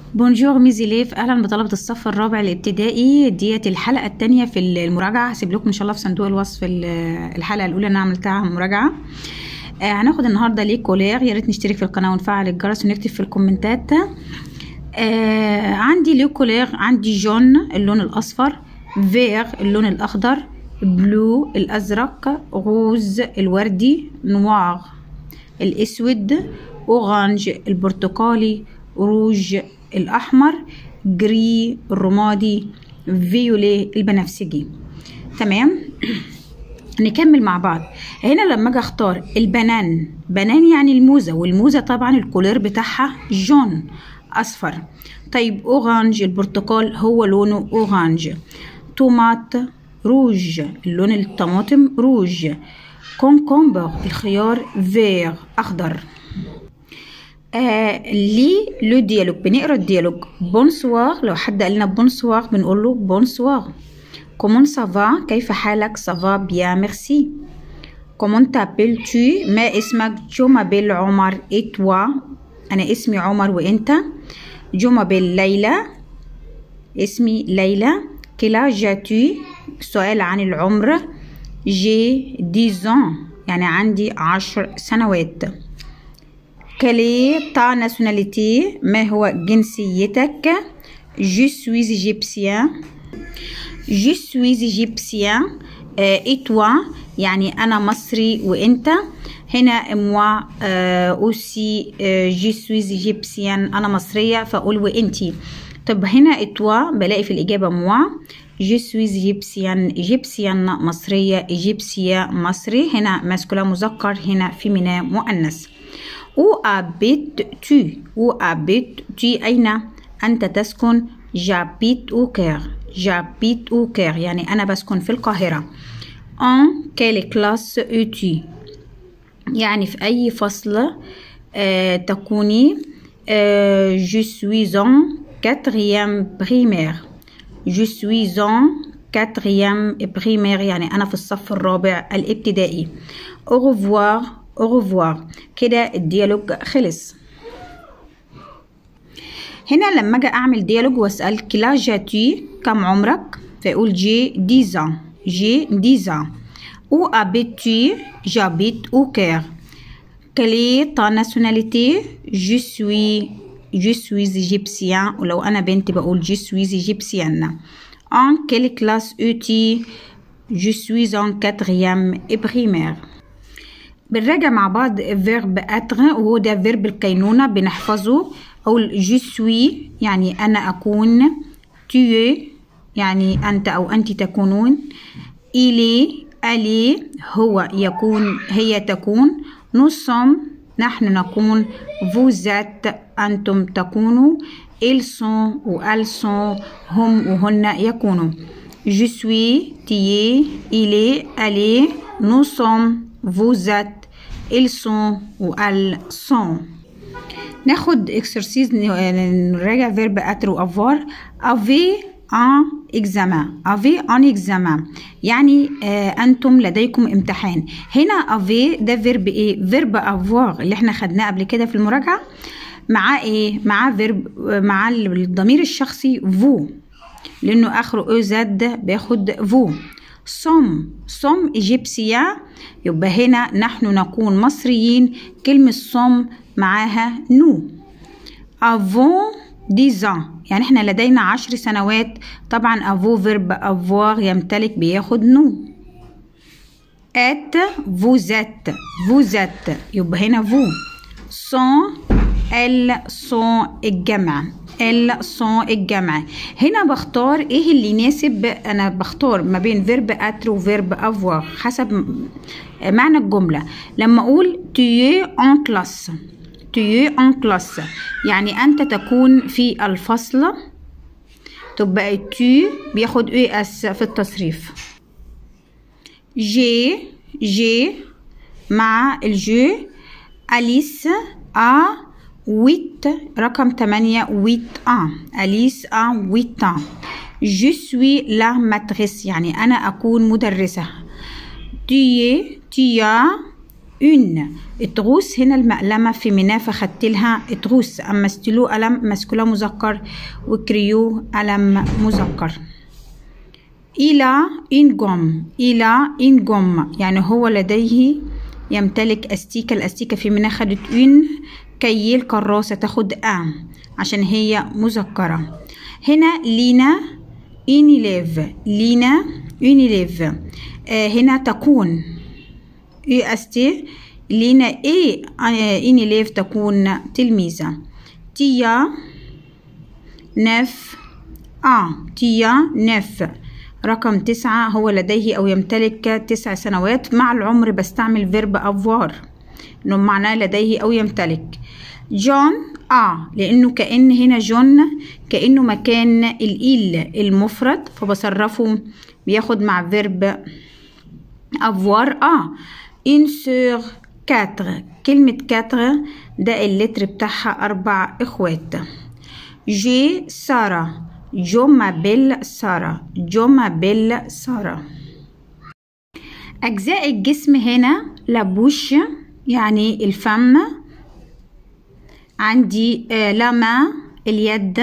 بونجور ميزيليف، اهلا بطلبه الصف الرابع الابتدائي. ديت الحلقه الثانيه في المراجعه. هسيب لكم ان شاء الله في صندوق الوصف الحلقه الاولى انا عملتها مراجعه. هناخد النهارده ليه كولير. يا ريت نشترك في القناه ونفعل الجرس ونكتب في الكومنتات. عندي ليه كولير، عندي جون اللون الاصفر، فير اللون الاخضر، بلو الازرق، روز الوردي، نوار الاسود، اورانج البرتقالي، روج الاحمر، جري الرمادي، فيولي البنفسجي. تمام. نكمل مع بعض. هنا لما اجي اختار البنان، بنان يعني الموزه، والموزه طبعا الكولير بتاعها جون اصفر. طيب اورانج البرتقال هو لونه اورانج. طوماط روج اللون الطماطم روج. كونكومبر الخيار فير اخضر. لي لو ديالوج، بنقرا الديالوج. بونسوار، لو حد قال لنا بونسوار بنقول له بونسوار. كومون سافا، كيف حالك؟ سافا بيان ميرسي. كومون تابيل تو، ما اسمك؟ جو مابيل عمر. اي توا، انا اسمي عمر وانت؟ جو مابيل ليلى، اسمي ليلى. كلا جاتو، سؤال عن العمر. جي 10 يعني عندي 10 سنوات. كالي تا ناسيوناليتي، ما هو جنسيتك؟ جو سويز ايجيبسيان، جو سويز ايجيبسيان. اي توا يعني انا مصري وانت. هنا موا اوسي جو سويز ايجيبسيان، انا مصريه فاقول وانتي. طب هنا اتوا بلاقي في الاجابه موا. جو سويز ايجيبسيان، ايجيبسيان مصريه، ايجيبسيا مصري. هنا ماسكولا مذكر، هنا فيمينا مؤنث. Où habites-tu? Où habites-tu؟ أين أنت تسكن؟ J'habite au Caire. J'habite au Caire يعني أنا بسكن في القاهرة. En quelle classe es-tu؟ يعني في أي فصل تكوني؟ Je suis en 4e primaire. Je suis en 4e primaire يعني أنا في الصف الرابع الابتدائي. Au revoir. au revoir. كده الديالوج خلص. هنا لما اجي اعمل ديالوج واسال كلا جاتي، كم عمرك؟ فاقول جي 10 جي 10. او ابيتي، جابيت او كير. كلي تا ناسيوناليتي؟ جو سويز ايجيبسيان، ولو انا بنت بقول جو سويز ايجيبسيان. ان كيل كلاس اوتي؟ جو سويز ان 4e بريمير. بنراجع مع بعض فيرب اتر، وهو ده فيرب الكينونة بنحفظه. أقول جو سوي يعني أنا أكون. تيو يعني أنت أو أنت تكونون. إلي ألي هو يكون هي تكون. نصم نحن نكون. فوزات أنتم تكونوا. إلسون وألسون هم وهن يكونوا. جو سوي تيي إلي ألي نصم vous êtes ils sont ou elles sont. ناخد exercice نراجع verbe être و avoir. avez un examen. avez un examen يعني أنتم لديكم امتحان. هنا avez ده verbe ايه؟ verbe avoir اللي احنا خدناه قبل كده في المراجعة. مع ايه؟ مع verbe مع الضمير الشخصي vous، لأنه آخره زد بياخد vous. صم إيجيبسيا، يبقى هنا نحن نكون مصريين. كلمة صم معاها نو. افون 10 يعني احنا لدينا 10 سنوات. طبعا افو فيرب افوار يمتلك بياخد نو. ات فوزات يبقى هنا فو. صون ال صون الجمع، الصون الجمع. هنا بختار ايه اللي يناسب. انا بختار ما بين فيرب اتر وفيرب افوار حسب معنى الجملة. لما اقول tu es en classe، tu es en classe يعني انت تكون في الفصل، تبقى tu بياخد اس في التصريف. جي مع الجو. أليس ا 8 رقم 8 8 أليس 8 جو سوي لا ماتريس يعني أنا أكون مدرسة. تيا اون. تروس هنا المقلمة فيمينا فخدت لها تروس، اما ستيلو قلم ماسكولا مذكر وكريو قلم مذكر. إلى إن جوم يعني هو لديه يمتلك أستيكة. الأستيكة فيمينا خدت اون، كي الكراسة تاخد ان عشان هي مذكرة. هنا لينا إنيليف، لينا إنيليف. هنا تكون استي لينا إنيليف تكون تلميذة. تيا نف تيا نف رقم 9 هو لديه أو يمتلك 9 سنوات. مع العمر بستعمل فيرب أفوار إنه معناه لديه أو يمتلك. جون لأنه كأن هنا جون كأنه مكان الإيل المفرد فبصرفه بياخد مع فيرب أفوار. إن سور 4 كلمة 4 ده اللتر بتاعها 4 إخوات. جي سارة، جو مابيل سارة، جو مابيل سارة. أجزاء الجسم هنا لابوش يعني الفم، عندي لما اليد،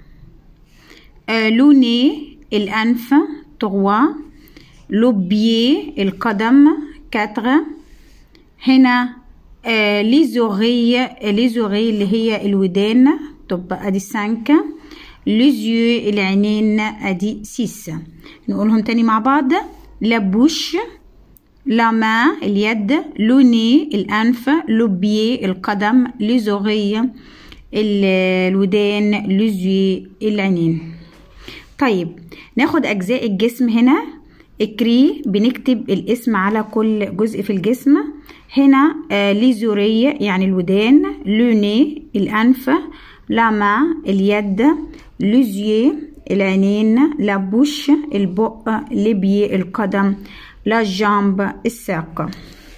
لوني الأنف 3، لوبيي القدم 4. هنا ليزوري اللي هي الودان تبقى ادي 5، ليزيو العينين ادي 6. نقولهم تاني مع بعض. لابوش لما اليد، لوني الأنف، لوبيي القدم، ليزوري الودان، ليزيو العينين. طيب ناخد أجزاء الجسم هنا. اكري بنكتب الاسم على كل جزء في الجسم. هنا ليزوري يعني الودان، لوني الأنف، لما اليد، ليزيو العينين، لابوش البق، لبي القدم، لا جامب الساق.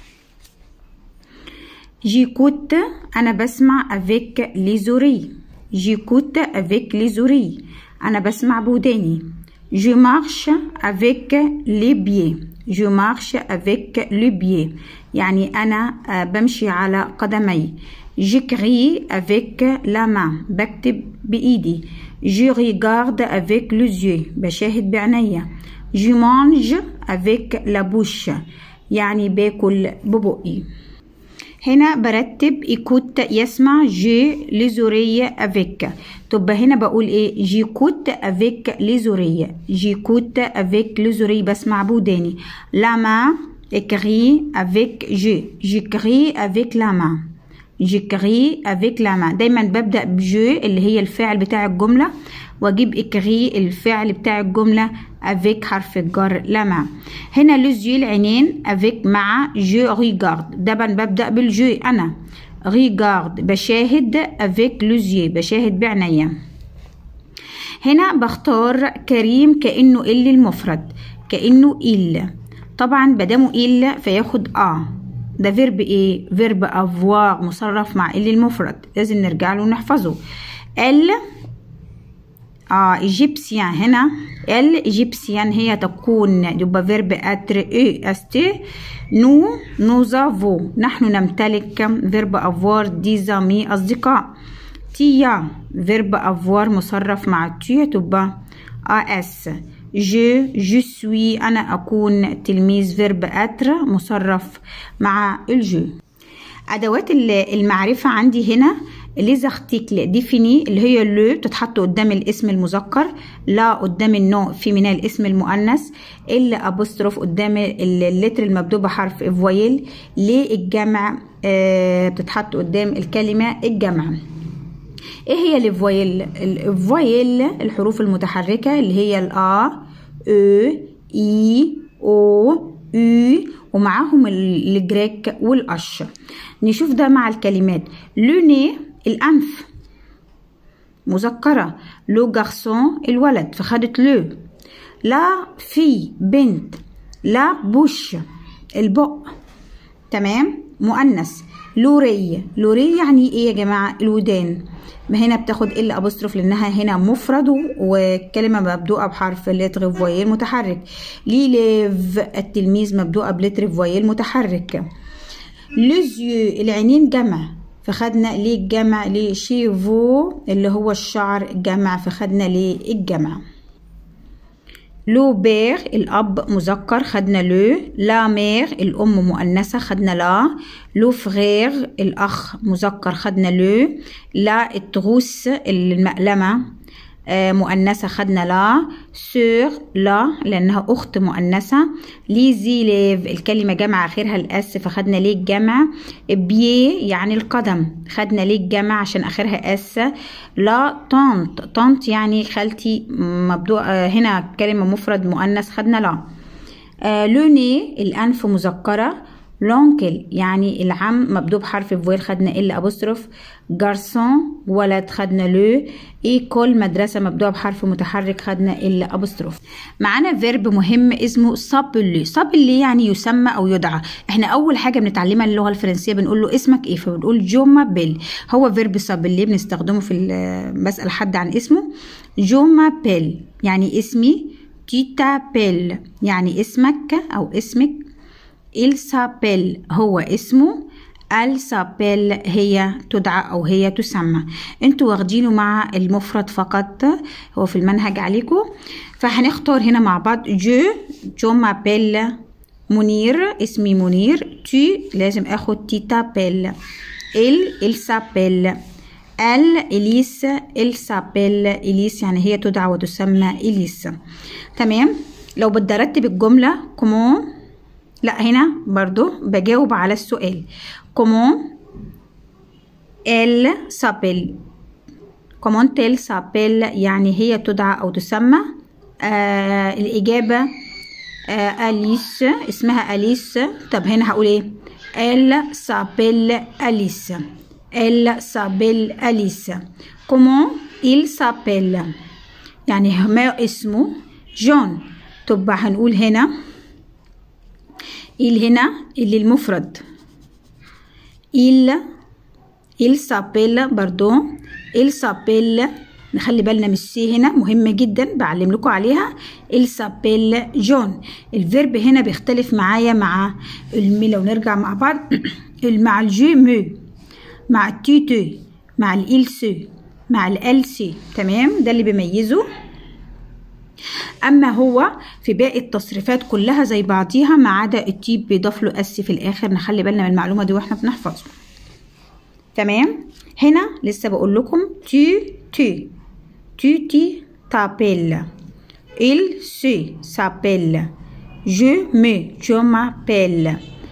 جيكوت أنا بسمع افيك ليزوري، جيكوت افيك ليزوري أنا بسمع بوداني. Je marche avec les pieds، je marche avec les pieds يعني أنا بمشي على قدمي. j'écris avec la main بكتب بإيدي. je regarde avec les yeux بشاهد بعينيا. je mange avec la bouche يعني باكل ببقي. هنا برتب إيكوت يسمع، جي ليزورية افيك. طب هنا بقول ايه؟ جيكوت افيك ليزورية، جيكوت افيك ليزورية بسمع بوداني. لاما اكري افيك جي، جيكري افيك لاما، جيكري افيك لاما. دايما ببدأ بجي اللي هي الفعل بتاع الجملة واجيب اكري الفعل بتاع الجملة افيك حرف الجر لاما. هنا لوزيو العينين افيك مع جو ريغارد، ده ببدأ بالجو انا. ريغارد بشاهد، افيك لوزيو بشاهد بعناية. هنا بختار كريم كأنه ال المفرد، كأنه ال. طبعا بدامه ال فياخد ده فيرب ايه؟ فيرب افوار مصرف مع ال المفرد، لازم نرجع له ونحفظه. ال ايجيبسيان. هنا ال ايجيبسيان هي تكون يبقى فيرب اتر او استي. نوزافو نحن نمتلك، فيرب افوار ديزامي اصدقاء. تيا فيرب افوار مصرف مع تي تبقى اس. جو سوي أنا أكون تلميذ، فيرب اتر مصرف مع الجو. أدوات المعرفة عندي هنا ليز ارتيكل ديفيني اللي هي لو بتتحط قدام الاسم المذكر، لا قدام النوع فيمينا الاسم المؤنث، ال ابوستروف قدام اللتر المبدوء بحرف فويل، ليه الجمع بتتحط قدام الكلمة الجمع. ايه هي الفويل؟ الفويل الحروف المتحركة اللي هي الأ، او، اي، او، يو ومعاهم الجريك والأش. نشوف ده مع الكلمات. لوني الأنف مذكرة، لو جارسون الولد فخدت لو. لا في بنت، لا بوش البق تمام مؤنث. لوري، لوري يعني ايه يا جماعة؟ الودان. ما هنا بتاخد ال ابوستروف لانها هنا مفرد وكلمه مبدوءه بحرف لتر فويل متحرك. ليليف التلميذ مبدوءه بلتر فويل متحرك. les yeux العينين جمع، فخدنا ليه الجمع؟ ليه شيفو اللي هو الشعر جمع، فخدنا ليه الجمع. لو بير الأب مذكر، خدنا لو. لا مير الأم مؤنثة، خدنا لا. لو فغير الأخ مذكر، خدنا لو. لا التروس المقلمة مؤنثة، خدنا لا. سور لا لأنها أخت مؤنثة. لي زيليف الكلمة جمع آخرها الأس، فخدنا ليه الجمع. بيي يعني القدم، خدنا ليه الجمع عشان آخرها أس. لا طانت، طانت يعني خالتي مبدوء هنا كلمة مفرد مؤنث، خدنا لا. لوني الأنف مذكرة. لونكل يعني العم مبدوء بحرف فويل، خدنا إلا أبوستروف. جارسون ولد، خدنا لو. إيكول مدرسة مبدوء بحرف متحرك، خدنا إلا أبوستروف. معانا فيرب مهم اسمه سابلي. سابلي يعني يسمى أو يدعى. احنا أول حاجة بنتعلمها اللغة الفرنسية بنقول له اسمك إيه، فبنقول جو مابيل. هو فيرب سابلي بنستخدمه في بسأل حد عن اسمه. جو مابيل يعني اسمي. تي تابيل يعني اسمك أو اسمك. il s'appelle هو اسمه. elle s'appelle هي تدعى أو هي تسمى. انتوا واخدينه مع المفرد فقط، هو في المنهج عليكم. فهنختار هنا مع بعض جو m'appelle منير، اسمي منير. tu لازم اخد تي تابيل. il s'appelle. elle إليس. il s'appelle إليس يعني هي تدعى وتسمى إليس. تمام. لو بدي ارتب الجملة كومون، لا هنا برضو بجاوب على السؤال. comment elle s'appelle. comment elle s'appelle يعني هي تدعى أو تسمى. الإجابة أليس، اسمها أليس. طب هنا هقول إيه؟ elle s'appelle أليس. elle s'appelle أليس. comment il s'appelle يعني ما اسمه؟ جون. طب هنقول هنا هنا اللي المفرد il s'appelle برضو. il s'appelle نخلي بالنا من السي هنا مهمة جدا بعلم لكم عليها. il s'appelle جون. الفيرب هنا بيختلف معايا مع لو نرجع مع بعض مع الجو مو، مع التيتو، مع الإلسو، مع الألسي. تمام، ده اللي بيميزه. اما هو في باقي التصريفات كلها زي بعضيها ما عدا التيب بيضاف له اس في الاخر. نخلي بالنا من المعلومه دي واحنا بنحفظه. تمام. هنا لسه بقول لكم tu t'appelles. il s'appelle. je m'appelle.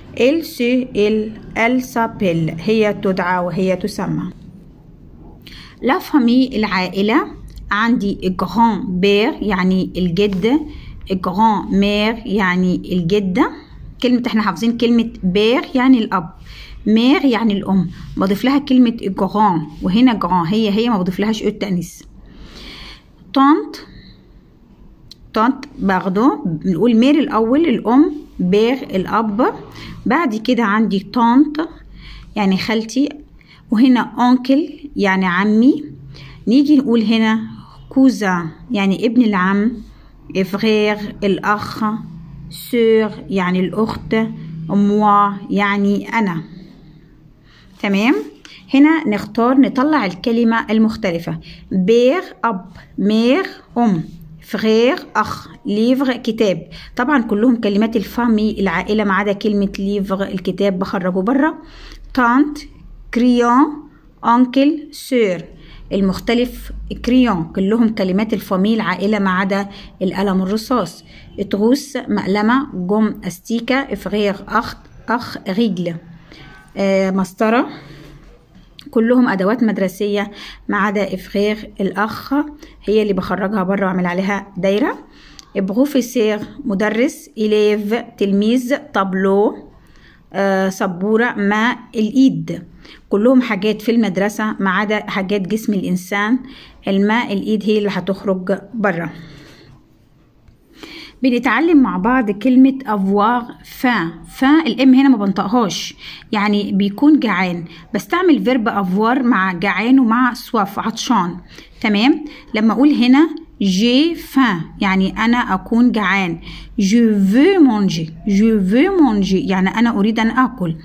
elle s'appelle هي تدعى وهي تسمى. لا فامي العائله. عندي grand père يعني الجد. grand mère يعني الجدة. كلمة احنا حافظين كلمة بير يعني الأب، مير يعني الأم، بضيف لها كلمة grand وهنا grand هي ما بضيف لهاش التأنيث. طنط برضو بنقول مير الأول الأم، بير الأب. بعد كده عندي طنط يعني خالتي، وهنا أونكل يعني عمي. نيجي نقول هنا كوزا يعني ابن العم، إفغير الأخ، سور يعني الأخت، موا يعني أنا. تمام. هنا نختار نطلع الكلمة المختلفة. بير أب، مير أم، فغير أخ، ليفر كتاب. طبعا كلهم كلمات الفامي العائلة ما عدا كلمة ليفر الكتاب بخرجه بره. تانت، كريون، أنكل، سور. المختلف كريون كلهم كلمات الفامي العائلة ما عدا القلم الرصاص. تروس مقلمة، جم أستيكة، إفغير أخ رجل. مسطرة كلهم أدوات مدرسية ما عدا إفغير الأخ هي اللي بخرجها بره وأعمل عليها دايرة. بروفيسير مدرس، إليف تلميذ، طابلو سبورة، ماء الإيد. كلهم حاجات في المدرسة ما عدا حاجات جسم الإنسان. الماء الإيد هي اللي هتخرج بره. بنتعلم مع بعض كلمة avoir faim. الام هنا ما بنطقهاش يعني بيكون جعان، بستعمل فيرب avoir مع جعان ومع soif عطشان. تمام. لما اقول هنا j'ai faim يعني انا اكون جعان. je veux manger يعني انا اريد ان اكل.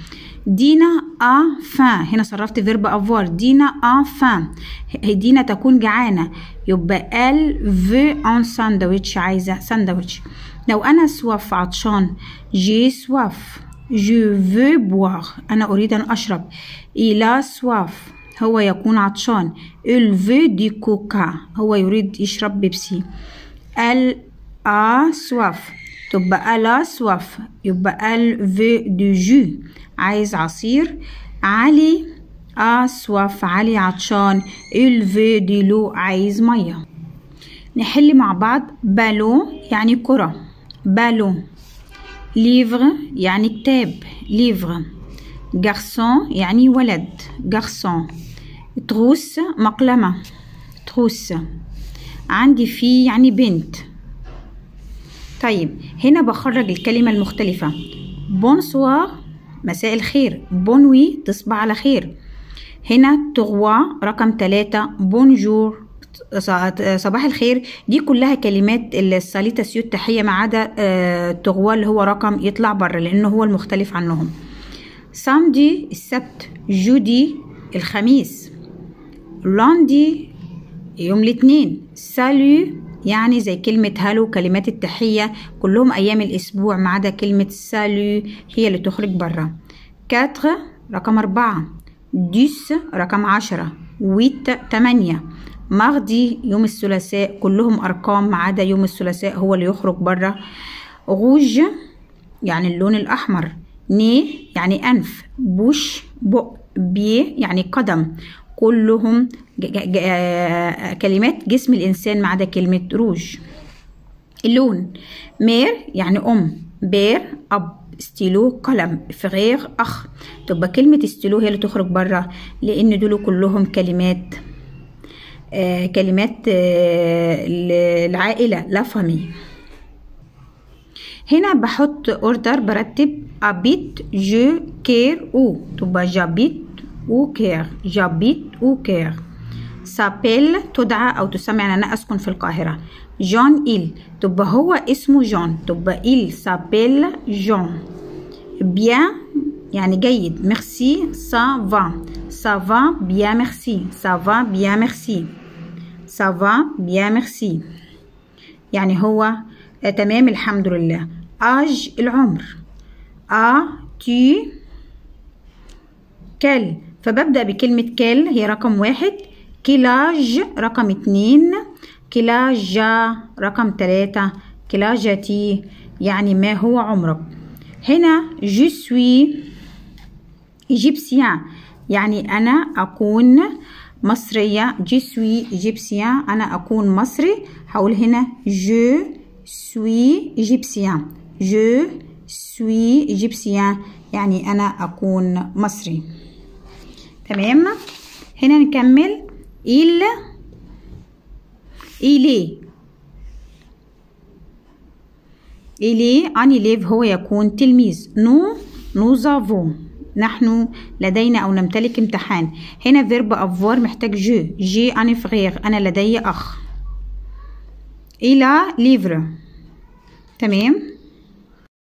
دينا a faim، هنا صرفت فيرب افوار. دينا a faim، دينا تكون جعانة، يبقى elle veut un sandwich، عايزة ساندويتش. لو أنا soif عطشان j'ai soif، je veux boire، أنا أريد أن أشرب. il a soif، هو يكون عطشان. il veut du coca، هو يريد يشرب بيبسي. elle a soif، تبقى elle a soif، يبقى elle veut du jus، عايز عصير. علي a soif، علي عطشان. il veut de l'eau، عايز مية. نحل مع بعض. بالون يعني كرة، بالون. ليفغ يعني كتاب، ليفغ. جارسون يعني ولد، جارسون. تروس مقلمة، تروس. عندي في يعني بنت. طيب هنا بخرج الكلمة المختلفة. بونسوار مساء الخير، بونوي تصبح على خير. هنا تغوا رقم 3، بونجور صباح الخير. دي كلها كلمات الساليتاسيو التحية ما عدا تغوا اللي هو رقم يطلع بره لأنه هو المختلف عنهم. سامدي السبت، جودي الخميس، لاندي يوم الاثنين. سالو يعني زي كلمة هالو، كلمات التحية كلهم أيام الأسبوع ما عدا كلمة سالو هي اللي تخرج برا. 4 رقم 4، 10 رقم 10، 8 ماردي يوم الثلاثاء، كلهم أرقام ما عدا يوم الثلاثاء هو اللي يخرج برا. غوج يعني اللون الأحمر. ني يعني أنف. بوش بق. بيه يعني قدم. كلهم كلمات جسم الإنسان ما عدا كلمة روج. اللون. مير يعني أم، بير أب، ستيلو قلم، فغير أخ. تبقى كلمة ستيلو هي اللي تخرج برا لأن دول كلهم كلمات العائلة، لا فامي. هنا بحط اوردر، برتب. أبيت جو كير أو، تبقى جابيت أو كير، جابيت أو كير. سابيل تدعى أو تسمى يعني أنا أسكن في القاهرة. جون إل تبقى هو اسمه جون، تبقى إل سابيل جون. بيان يعني جيد. ميرسي سا فا، سا فا بيان ميرسي، سا فا بيان ميرسي، سا فا بيان ميرسي يعني هو تمام الحمد لله. آج العمر. تي كل، فببدأ بكلمة كل هي رقم 1. كلاج رقم 2. كلاجا رقم 3. كلاجتي يعني ما هو عمرك. هنا je suis égyptien يعني أنا أكون مصرية. je suis égyptien أنا أكون مصري. هقول هنا je suis égyptien، je suis égyptien يعني أنا أكون مصري. تمام. هنا نكمل. il est un élève هو يكون تلميذ. nous avons نحن لدينا أو نمتلك امتحان. هنا فيرب افوار محتاج جي ان فغير أنا لدي أخ. il a livre. تمام.